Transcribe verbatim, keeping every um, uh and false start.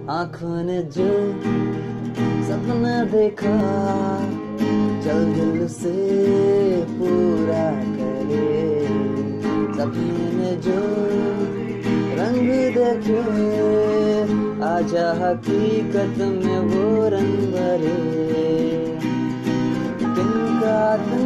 आँखों ने जो सपना देखा, चल दिल से पूरा करे। सपने में जो रंग देखे, आजा हकीकत में वो रंग भरे। किनका